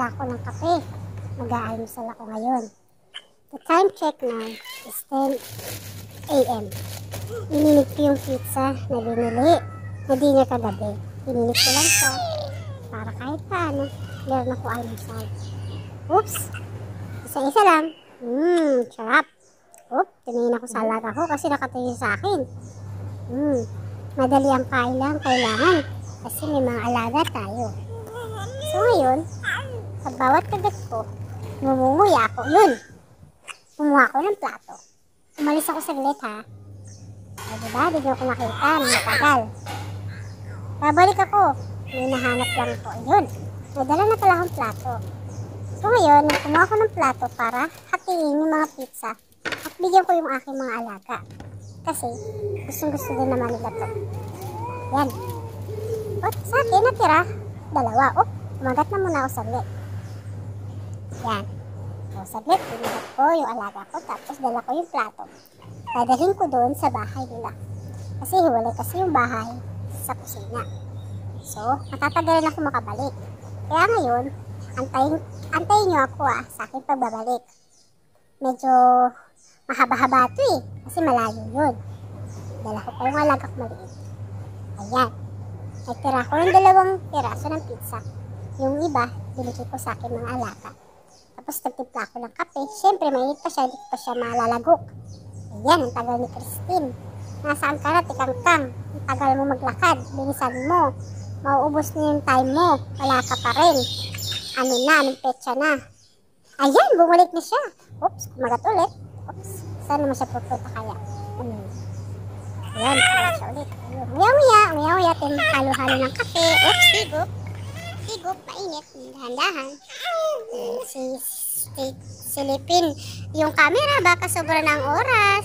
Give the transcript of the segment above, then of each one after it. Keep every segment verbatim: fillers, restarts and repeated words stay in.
ako ng kape. Mag-aalmusal ako ngayon. The time check now is ten a m Ininit ko yung pizza na binili na dinner kagabi. Ininit ko lang siya para kahit paano meron ako almusal. Oops! Isa-isa lang. Mmm, sarap. Oop, tumingin ako sa alaga ko kasi nakatingin sa akin. Hmm, madali ang kain lang kailangan kasi may mga alaga tayo. So ngayon, sa bawat kagat ko, ngumunguya ako. Yun! Kumuha ako ng plato. Umalis ako saglit ha. O diba, di nyo ako nakita ng matagal. Babalik ako. May nahanap lang ko. Yun, may dala na pala akong plato. So ngayon, kumuha ako ng plato para hatiin yung mga pizza at bigyan ko yung aking mga alaga. Kasi, gustong gusto din naman nila to. Yan. At sa akin, natira. Dalawa. Oh, umagat na muna ako saglit. Yan. So, saglit, pinagat ko yung alaga ko, tapos dala ko yung plato. Dadalhin ko doon sa bahay nila. Kasi hiwalay kasi yung bahay sa kusina. So, matatagalan ako makabalik. Kaya ngayon, antayin, antayin nyo ako ah, sa aking pagbabalik. Medyo mahaba-haba ito eh, kasi malayo yun. Dala ko pa yung alaga ko maliit. Ayan. Nagtira ko ng dalawang piraso ng pizza. Yung iba, binigay ko sa akin mga alaga. Tapos nagtimpla ako ng kape. Siyempre, mainit pa siya, hindi pa siya malalagok. Ayan, ang tagal ni Christine. Nasaan ka na, tikang-kang? Ang tagal mo maglakad, bilisan mo. Mauubos na yung time mo, wala ka pa rin. Ano na, anong petsa na? Ayan, bumalik na siya. Oops, kumagat ulit. Oops, saan naman siya pupunta kaya? Hmm. Ayan, kumagat siya ulit. Umiyaw-uya, umiyaw-uya, halo-halo ng kape. Oops, higop. Higop, mainit, dahan-dahan. Si, si, silipin yung camera, baka sobra na ang oras.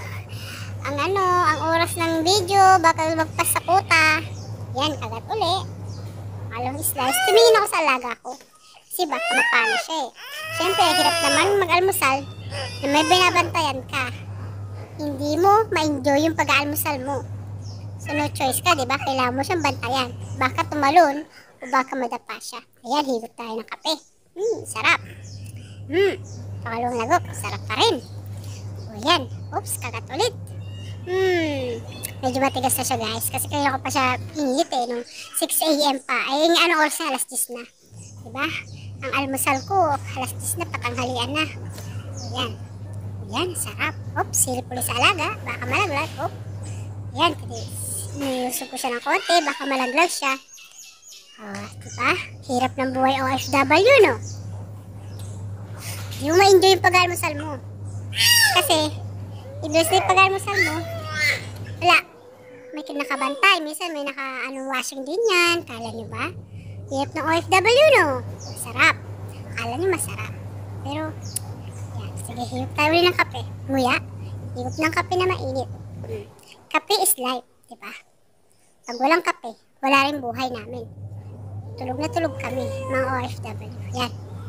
Ang ano, ang oras ng video, baka magpas sa kuta. Yan, kagat uli. Along slice. Tumingin ako sa alaga ko. Kasi baka mapano siya eh. Siyempre, hirap naman mag-almusal na may binabantayan ka. Hindi mo ma-enjoy yung pag-aalmusal mo. So, no choice ka, diba? Kailangan mo siyang bantayan. Baka tumalon o baka madapa siya. Ayan, higot tayo ng kape. Hmm, sarap. Hmm, pangalawang lagok. Sarap pa rin. O yan. Oops, kagat ulit. Hmm, medyo matigas na siya guys. Kasi kailangan ko pa siya init eh. Nung six a m pa. Ay, yung ano oras na, alas diyes na. Diba? Ang almusal ko, alas diyes na, patanghalian na. Ayan. Ayan, sarap. Oops, silip ulit sa alaga. Baka malaglag. Oops. Ayan, niyusog ko siya ng konti. Baka malaglag siya. Oh, diba? Hirap ng buhay O F W, no? Hindi mo ma-enjoy yung pag-almusal mo. Kasi, ibig na yung pag-almusal mo, wala. May nakabantay. Minsan may naka-washing din yan. Kala nyo ba? Hirap ng O F W, no? Masarap. Akala nyo masarap. Pero, yan. Sige, hirap tayo ulit ng kape. Nguya. Hirap ng kape na mainit. Hmm. Kape is life, diba? Pag walang kape, wala rin buhay namin. Tulog na tulog kami, mga O F W. Yan.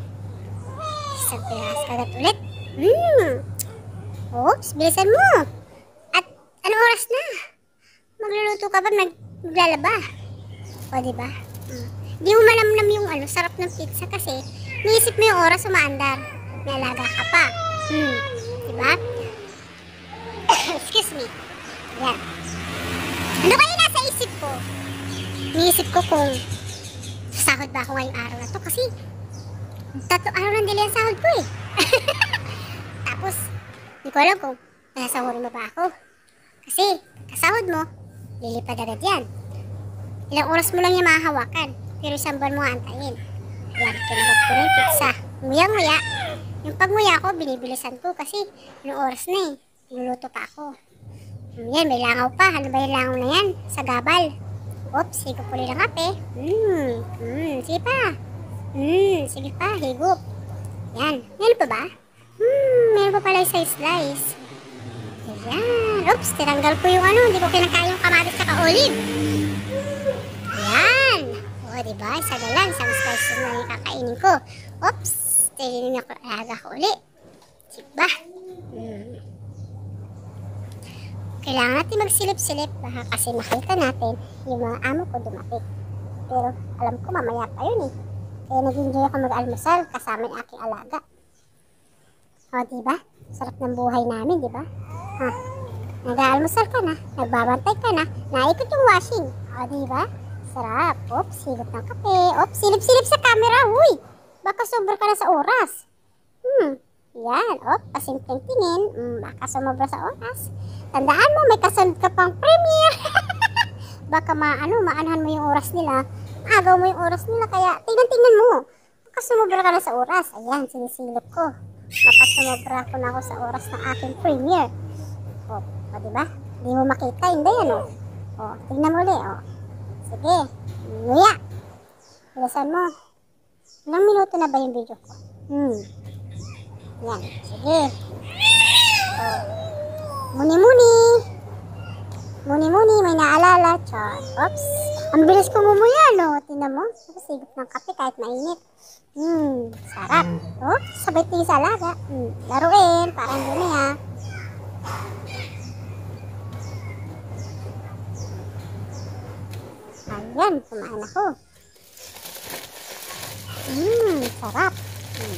Isang piras kagat ulit. Hmm. Oops, bilisan mo. At, anong oras na? Magluluto ka ba? Mag maglalaba? O, diba? Hmm. Di mo malamnam yung ano, sarap ng pizza kasi niisip mo yung oras umaandar. May alaga ka pa. Hmm. Diba? Excuse me. Yan. Ano kaya nasa isip ko? Niisip ko kung sasahod ba ako ngayong araw na to kasi tatlong araw lang dili ang sahod ko eh. Tapos, hindi ko alam kung nasasahurin mo ba ako. Kasi, kasahod mo, lilipad agad yan. Ilang oras mo lang yung mahahawakan. Pero isang buwan mo antayin. Yan, kinagat ko na yung pizza. Nguya-nguya. Yung pag-nguya ko, binibilisan ko kasi ilang oras na eh. Niluluto pa ako. Yan, may langaw pa. Ano ba yung langaw na yan? Sa gabal. Oops, higop ulit ng kape. Hmm, hmm, sige pa. Hmm, sige pa, higop. Yan, meron pa ba? Hmm, meron pa pala yung slice. Ayan. Oops, tinanggal ko yung ano. Hindi ko kinakain yung kamatis at olive. Ayan. O, diba? Isa na lang. Isang slice na yung kakainin ko. Oops, tininin ako. Alaga ko ulit. Diba? Hmm. Kailangan natin magsilip-silip. Baka kasi makita natin yung mga amo ko dumating. Pero alam ko mamaya pa yun eh. Kaya nag-enjoy ako mag-almusal kasama yung aking alaga. O, diba? Sarap ng buhay namin, diba? Ha? Nag-aalmusal ka na, nagbabantay ka na, naikot yung washing. O, diba? Sarap. Oops, silip ng kape. Oops, silip-silip sa camera. Uy! Baka sobra ka na sa oras. Hmm, yan. Oops, pasimpleng tingin. Hmm, baka sumobra sa oras. Tandaan mo, may kasunod ka pang premiere. Baka maano, maanahan mo yung oras nila. Agaw mo yung oras nila, kaya tingnan-tingnan mo. Baka sumobra ka na sa oras. Ayan, sinisilip ko. Baka sumobra ko na ako sa oras ng aking premiere. O, o diba? Hindi mo makita, hindi yan o. O, tingnan mo ulit o. Sige, nguya. Bilisan mo. Ilang minuto na ba yung video ko? Hmm. Yan, sige. O, muni-muni. Muni-muni, may naalala. Char. Oops. Ang bilis ko ngumuya, no? Tingnan mo. Sigop ng kape kahit mainit. Hmm, sarap. Oh, sabay tingin sa alaga. Hmm, laruin. Parang hindi na ya. Ayan, kumain ako. Hmm, sarap. Hmm.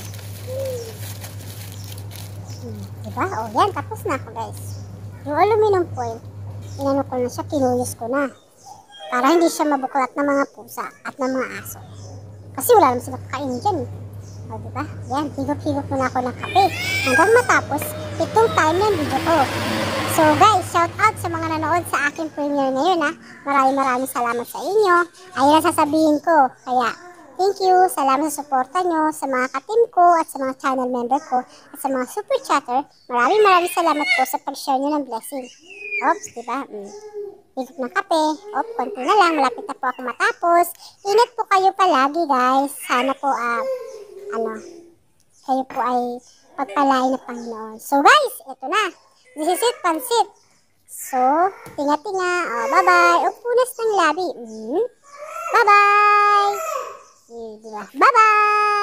Hmm, diba? O, yan. Tapos na ako, guys. Yung aluminum foil, inano ko na siya, kinuyos ko na. Para hindi siya mabuklat ng mga pusa at ng mga aso. Kasi wala naman sila kakainin dyan. O, diba? Yan, higop-higop muna ako ng kape. Hanggang matapos, itong time ng video ko. So guys, shout out sa mga nanood sa aking premiere ngayon ha. Maraming maraming salamat sa inyo. Ayun ang sasabihin ko. Kaya, thank you. Salamat sa suporta nyo, sa mga ka-team ko at sa mga channel member ko at sa mga super chatter. Maraming maraming salamat po sa pag-share nyo ng blessing. Oops, diba? Mm. Higop ng kape. Oop, konti na lang. Malapit na po ako matapos. Ingat po kayo palagi guys. Sana po, ah, ano, kayo po ay pagpalain ng Panginoon. So guys, ito na. This is it, pansit. So, tinga-tinga. Oh, bye-bye. O, punas ng labi. Mm. Bye-bye. Diba? Bye-bye.